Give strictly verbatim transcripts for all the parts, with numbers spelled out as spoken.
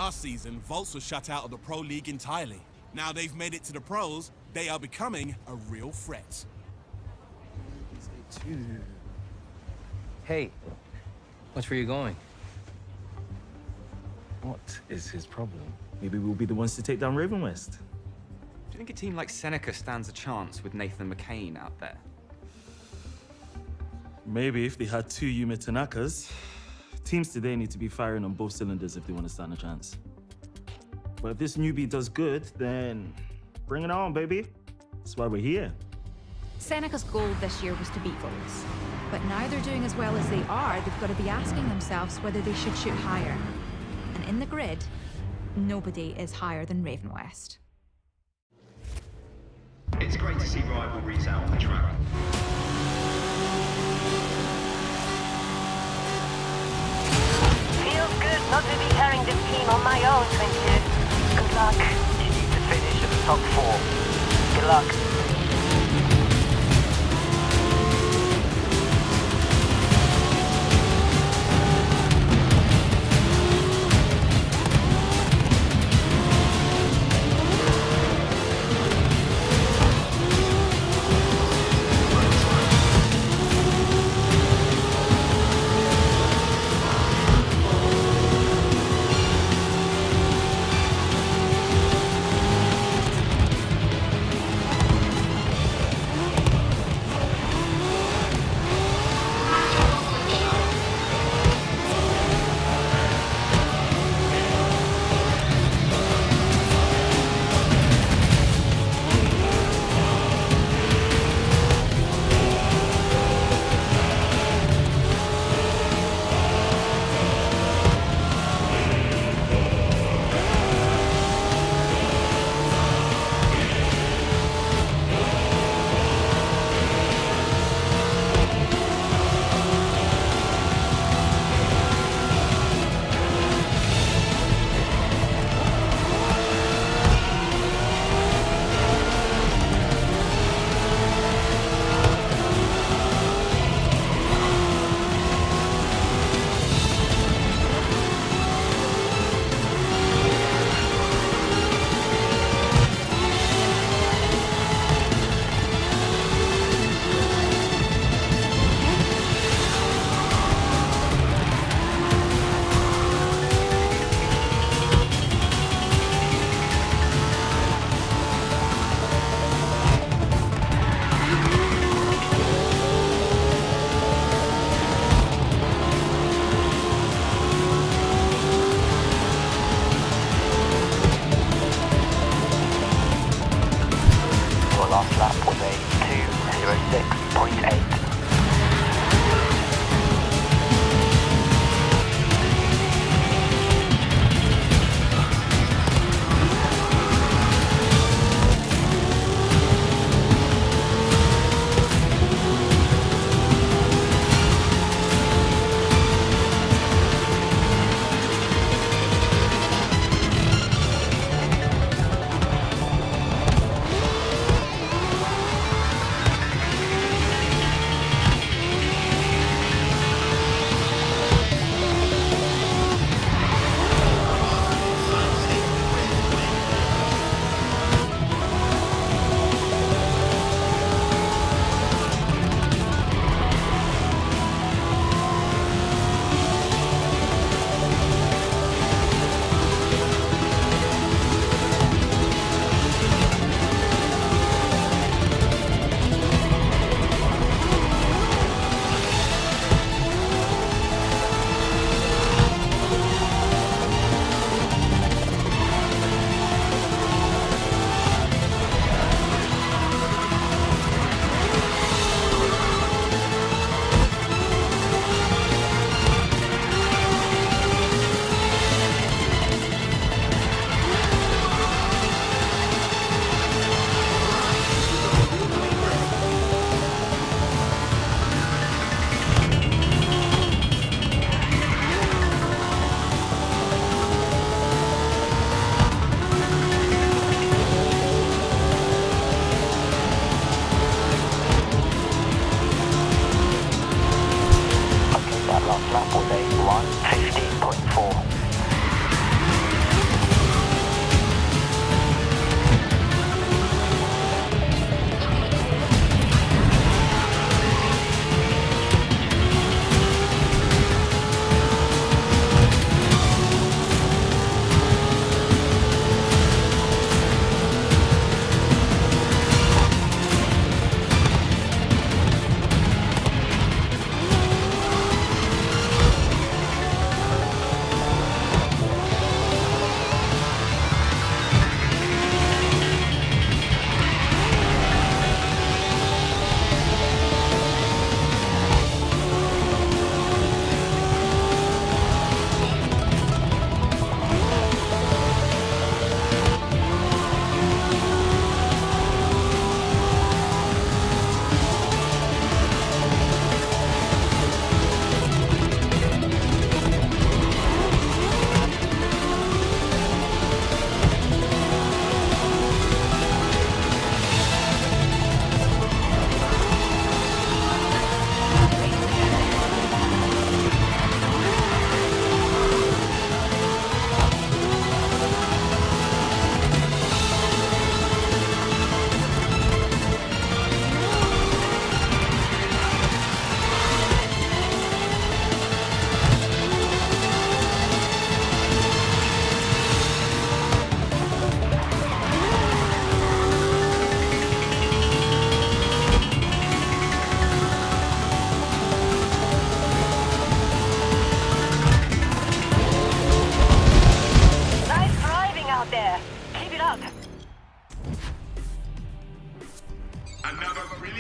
Last season, Volts was shut out of the Pro League entirely. Now they've made it to the pros, they are becoming a real threat. Hey, watch where you're going. What is his problem? Maybe we'll be the ones to take down Raven West. Do you think a team like Seneca stands a chance with Nathan McCain out there? Maybe if they had two Yuma Tanakas. Teams today need to be firing on both cylinders if they want to stand a chance. But if this newbie does good, then bring it on, baby. That's why we're here. Seneca's goal this year was to beat Volts. But now they're doing as well as they are, they've got to be asking themselves whether they should shoot higher. And in the grid, nobody is higher than Raven West. It's great to see rivalries out on the track. Feels good not to be carrying this team on my own, Trinket. Good luck. You need to finish in the top four. Good luck. Last lap was a two oh six point eight.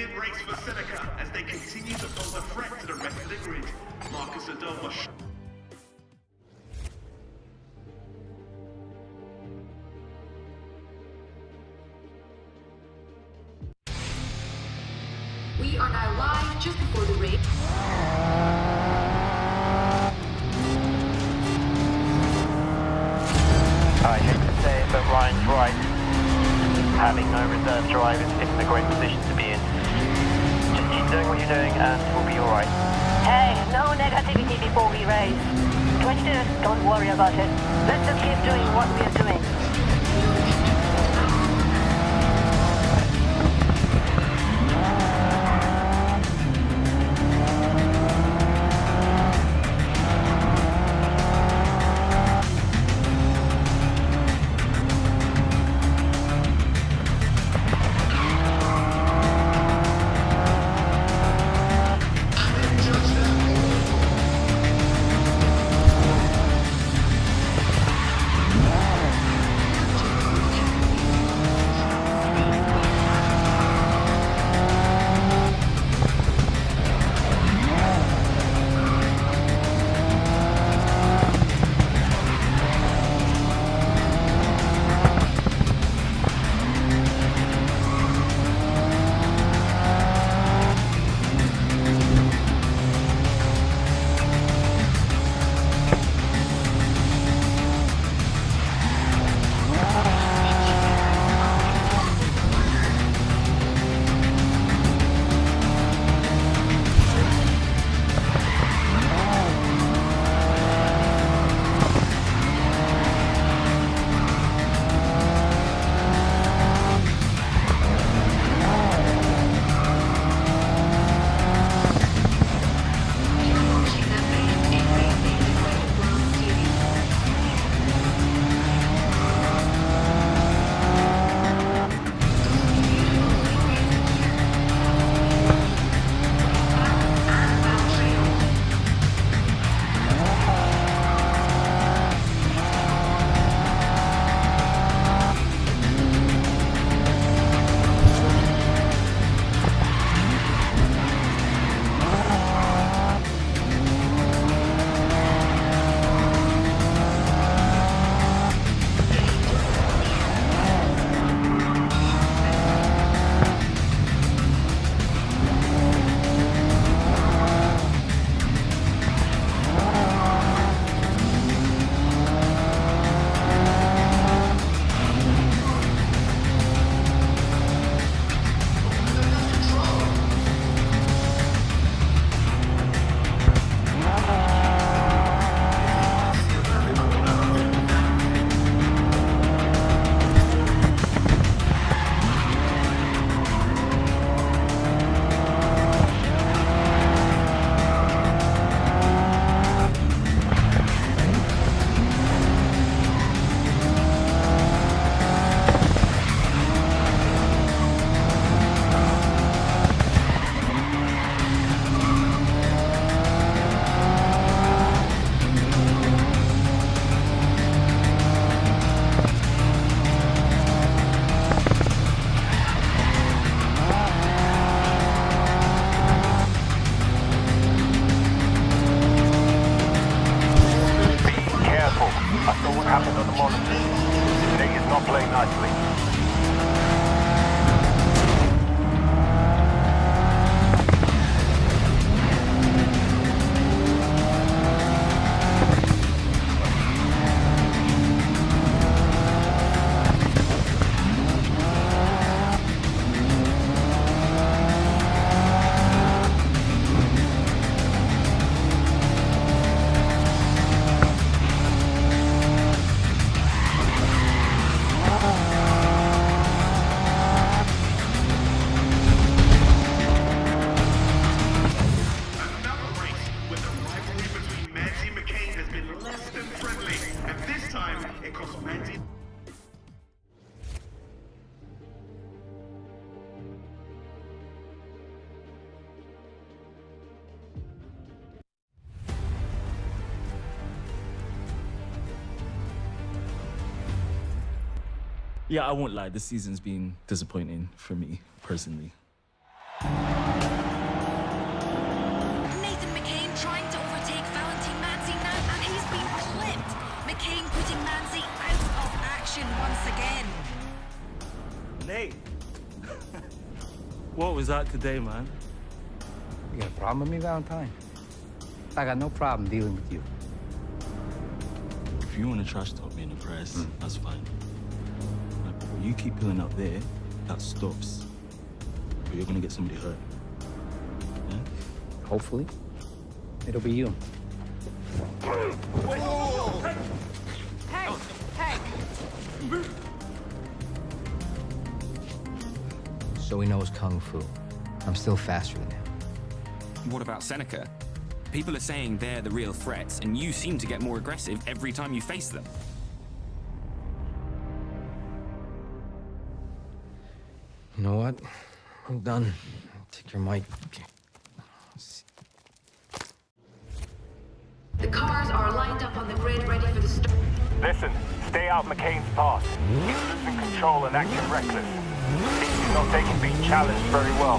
brilliant race for Seneca as they continue to pose a threat to the rest of the grid. Marcus Adoma. We are now live just before the race. I hate to say it, but Ryan's right. Having no reserve drive is isn't a great position to be in. Just keep doing what you're doing and we'll be alright. Hey, no negativity before we race. twenty-two, don't worry about it. Let's just keep doing what we are doing. Yeah, I won't lie. This season's been disappointing for me, personally. What was that today, man? You got a problem with me, Valentine? I got no problem dealing with you. If you want to trash talk me in the press, mm. that's fine. Like, but you keep pulling up there, that stops. But you're gonna get somebody hurt. Yeah? Hopefully, it'll be you. Hey! Hey! So he knows Kung Fu. I'm still faster than him. What about Seneca? People are saying they're the real threats, and you seem to get more aggressive every time you face them. You know what? I'm done. Take your mic. Okay. The cars are lined up on the grid, ready for the start. Listen, stay out McCain's path. He's losing control and acting reckless. He's not taking being challenged very well.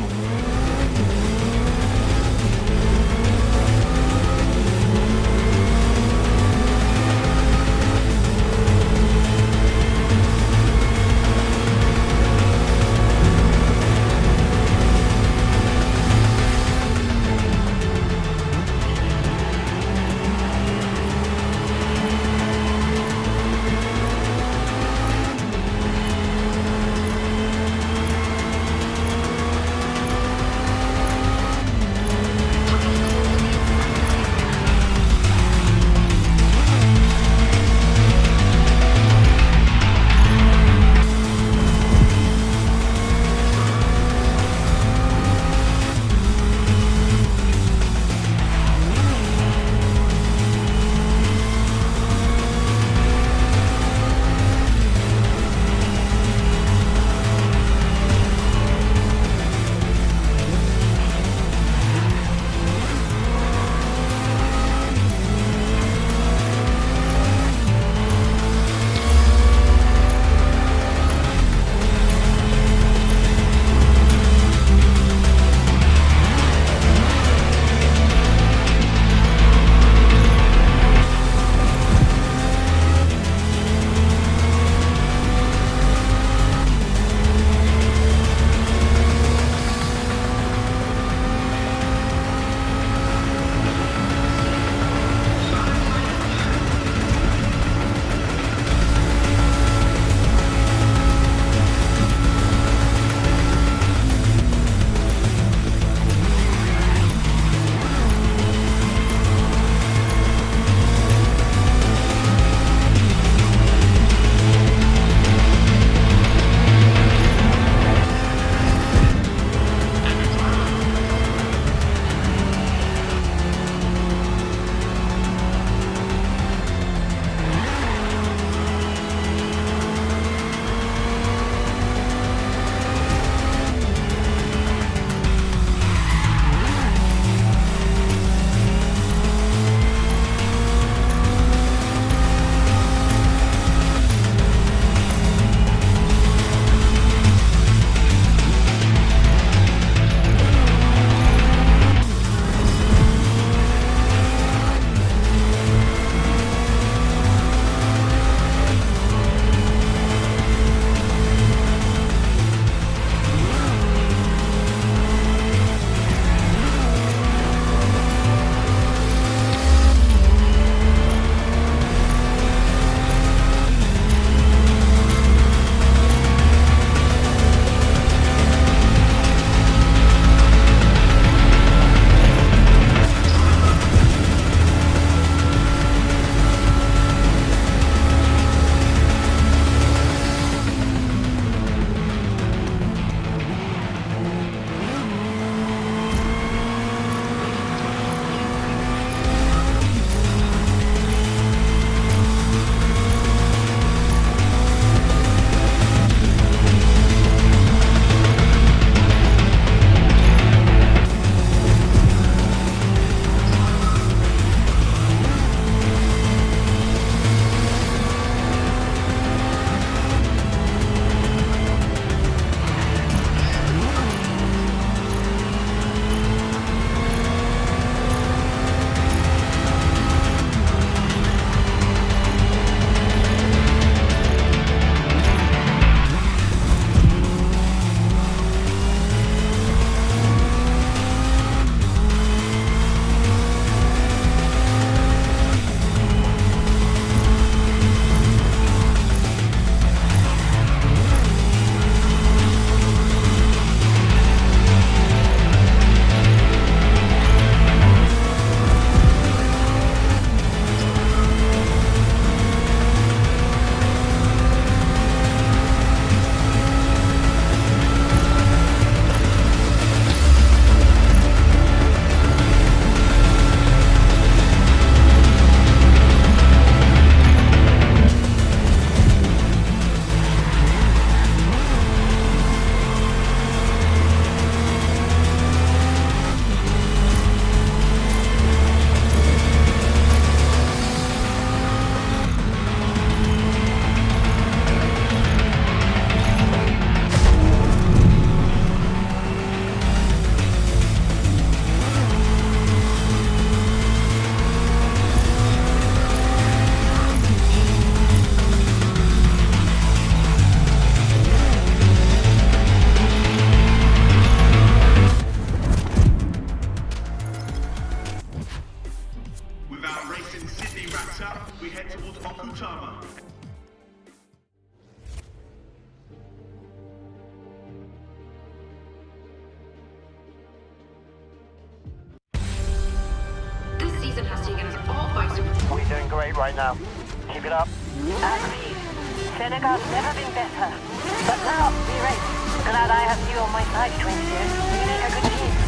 You're doing great right now. Keep it up. Agreed. Seneca's never been better. But now, we race. Glad I have you on my side, twenty-two. We make a good team.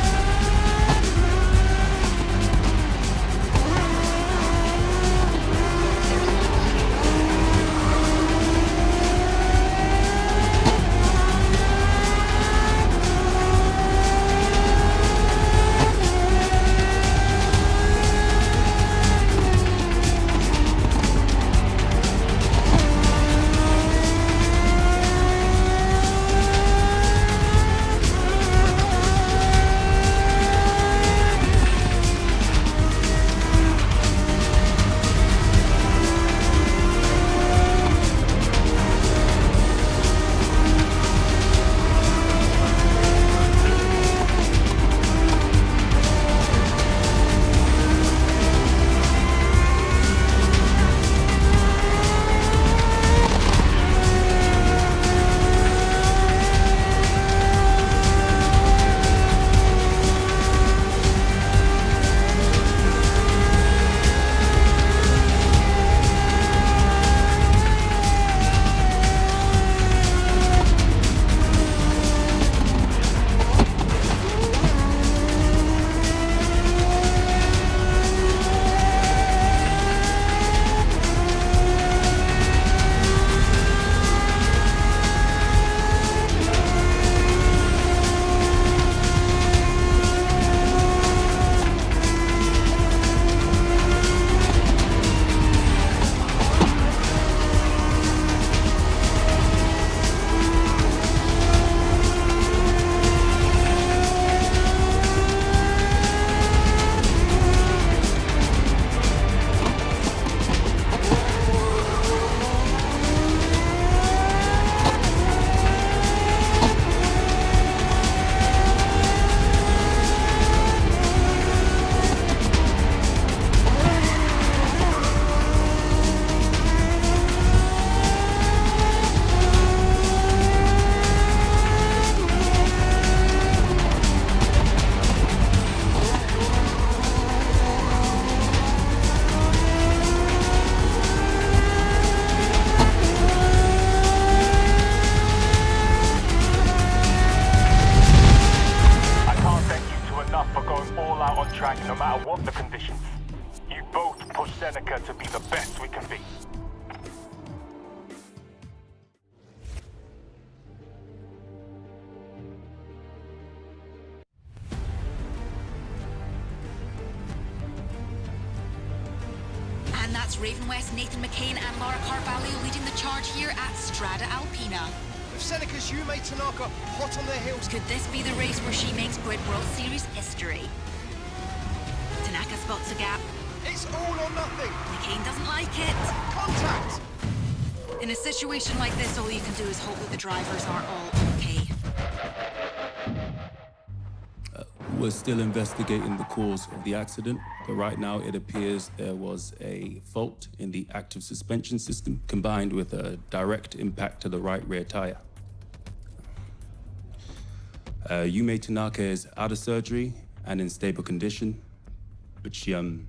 no matter what the conditions. You both push Seneca to be the best we can be. And that's Raven West, Nathan McCain and Laura Carvalho leading the charge here at Strada Alpina. With Seneca's Yume Tanaka hot on their heels. Could this be the race where she makes Grid World Series history? Tanaka spots a gap. It's all or nothing. McCain doesn't like it. Contact! In a situation like this, all you can do is hope that the drivers are all okay. Uh, we're still investigating the cause of the accident, but right now it appears there was a fault in the active suspension system combined with a direct impact to the right rear tire. Uh, Yume Tanaka is out of surgery and in stable condition, but she, um...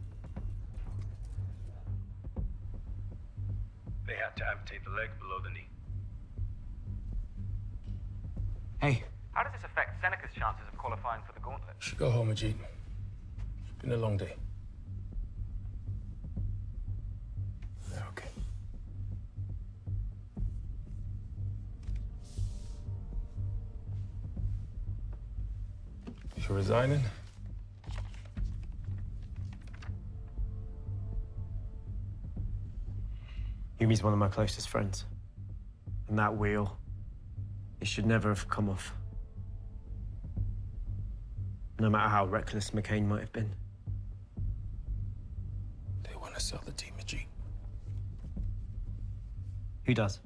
They had to amputate the leg below the knee. Hey. How does this affect Seneca's chances of qualifying for the gauntlet? Should go home, Ajit. It's been a long day. They're okay. You're resigning? Yumi's one of my closest friends. And that wheel, it should never have come off. No matter how reckless McCain might have been. They want to sell the team, Ajit. Who does?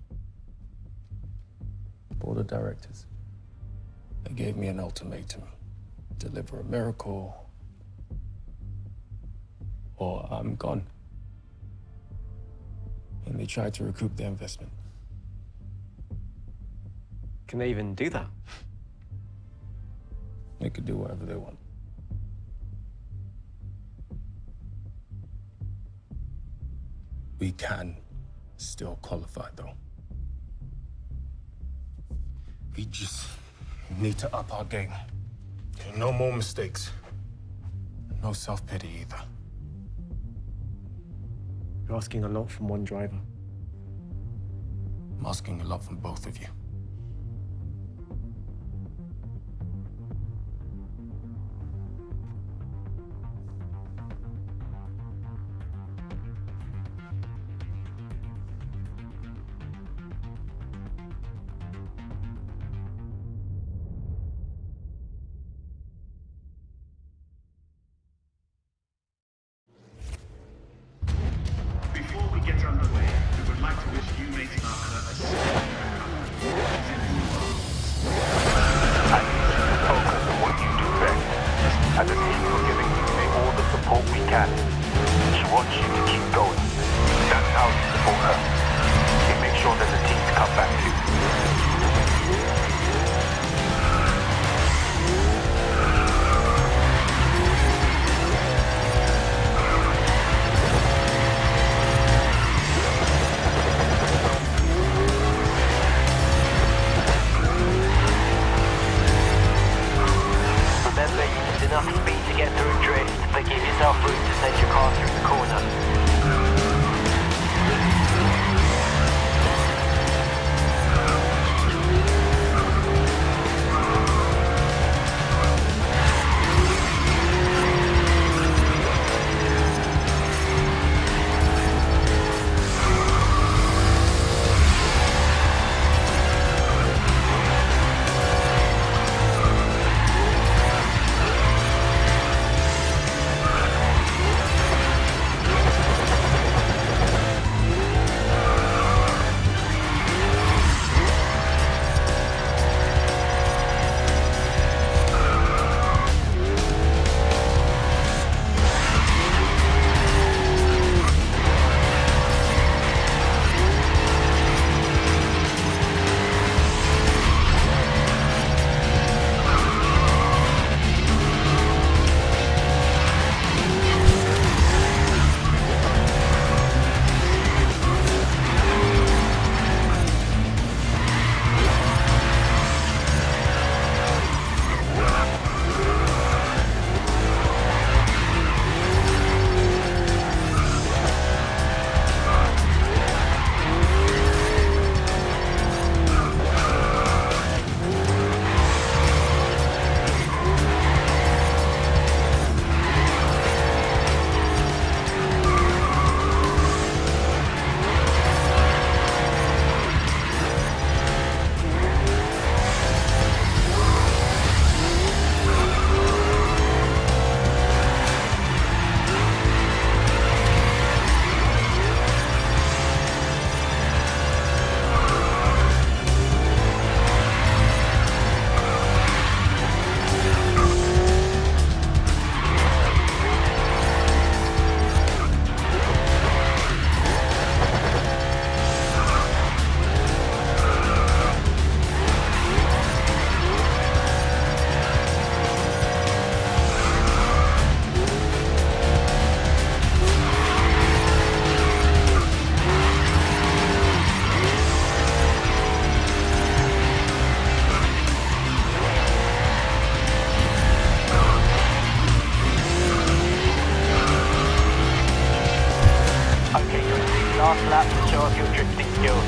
Board of directors. They gave me an ultimatum. Deliver a miracle, or I'm gone. And they tried to recoup their investment. Can they even do that? They could do whatever they want. We can still qualify, though. We just need to up our game. No more mistakes. No self-pity either. You're asking a lot from one driver. I'm asking a lot from both of you. Before we get underway, we would like to wish you, Mate Tanaka, a safe recovery. I need you to focus on what you do best. As a team, we're giving you all the support we can. She wants you to keep going. That's how you support her. You make sure there's a team to come back to. Remember, you need enough speed to get through drift, but give yourself room to send your car through the corner. last lap to show off your drifting skills.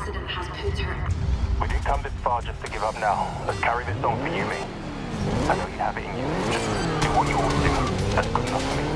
accident has put her. We didn't come this far just to give up now. Let's carry this on for you, mate. I know you have it in you. Just do what you always do. That's good enough for me.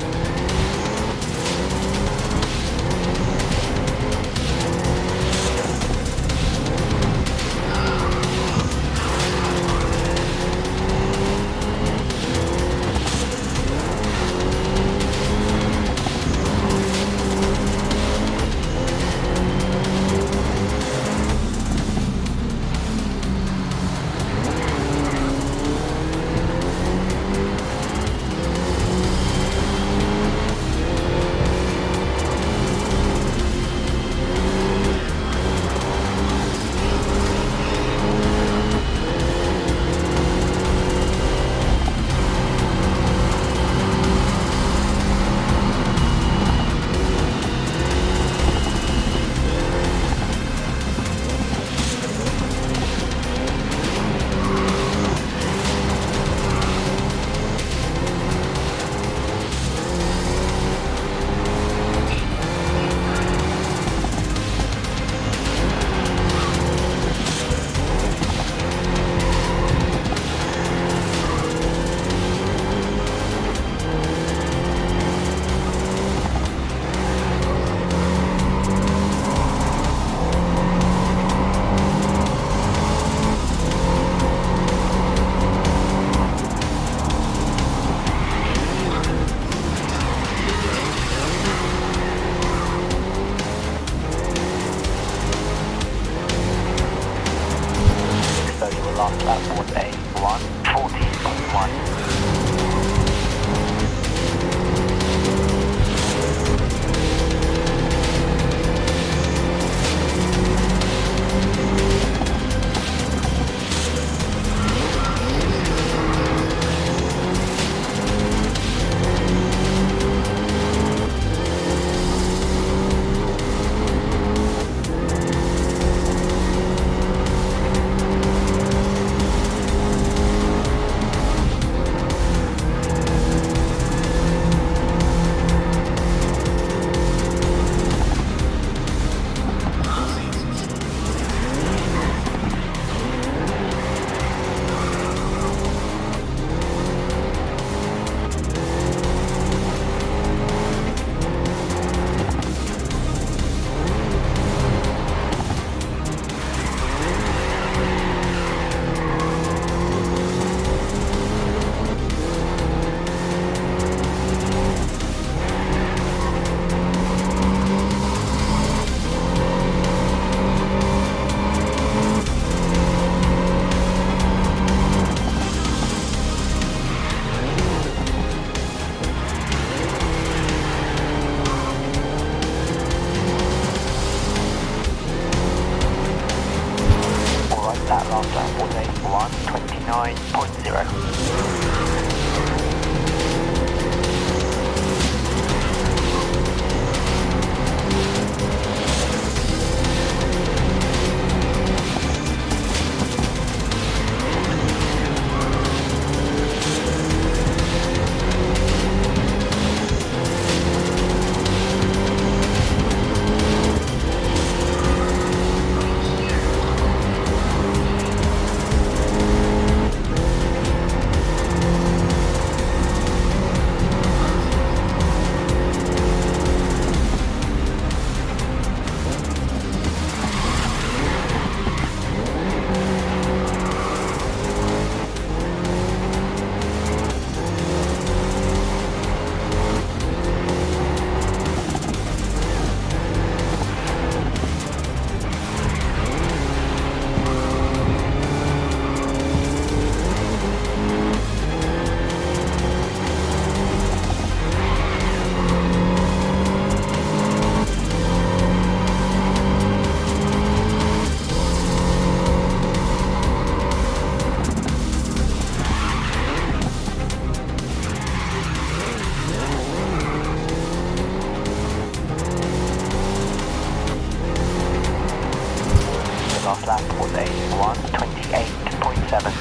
last lap was a one fourteen point one. That last lap was a one twenty-nine point zero. Last lap was a one twenty-eight point seven.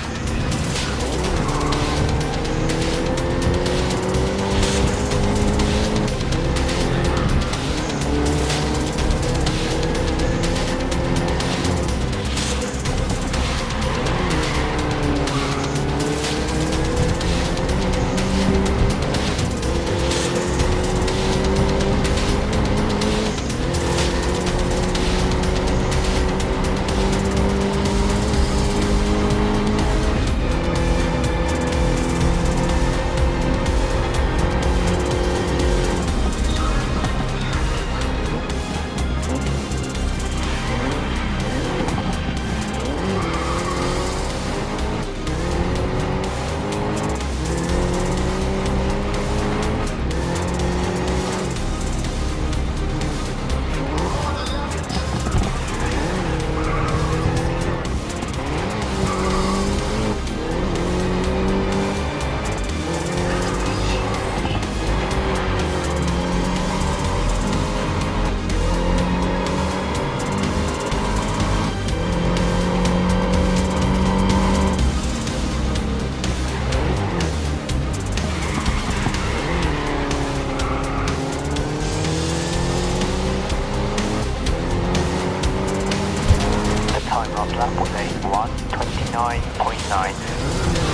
last lap was a one twenty-nine point nine.